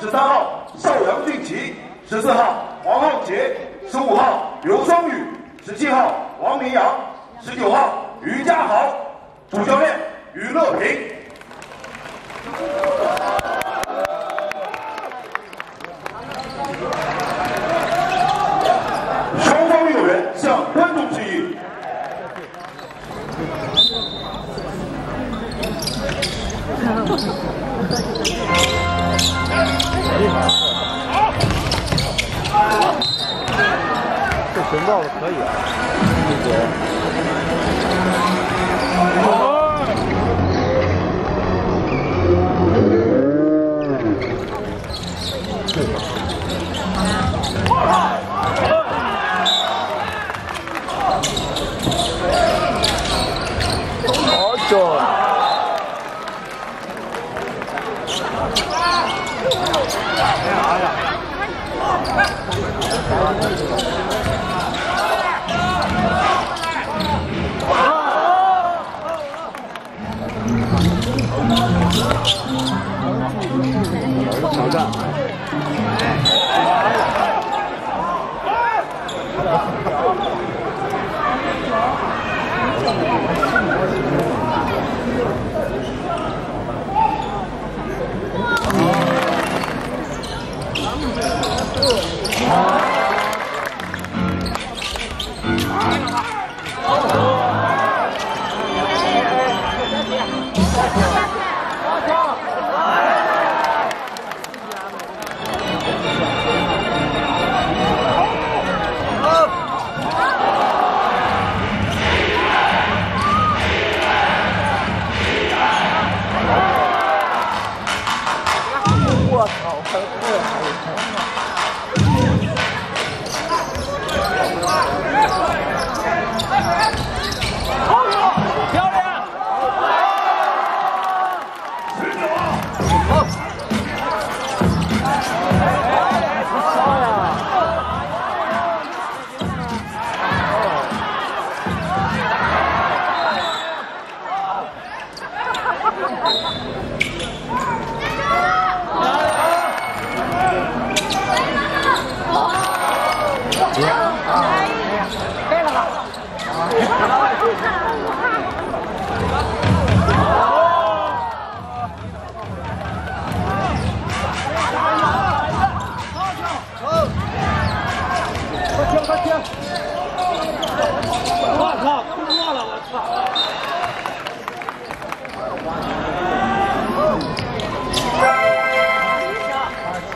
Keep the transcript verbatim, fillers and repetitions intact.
十三号邵阳俊奇，十四号黄浩杰，十五号刘双宇，十七号王明阳，十九号于家豪。主教练于乐平。双方运动员向观众致意。 这寻到了可以啊，一九。好球！ 挑战。我操！还这还有